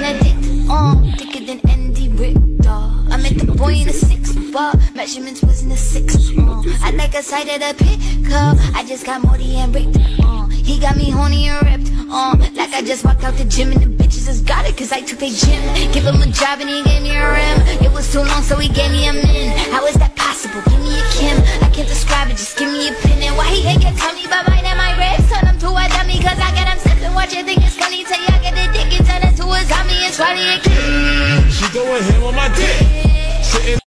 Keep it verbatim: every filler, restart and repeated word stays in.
a dick, uh, thicker than Andy Richter. I met the boy in a six, but measurements was in a six. Uh, I like a side of the pickup. I just got Morty and ripped. Uh, he got me horny and ripped. Uh, like I just walked out the gym and the bitches just got it cause I took their gym. Give him a job and he gave me a rim. It was too long so he gave me a min.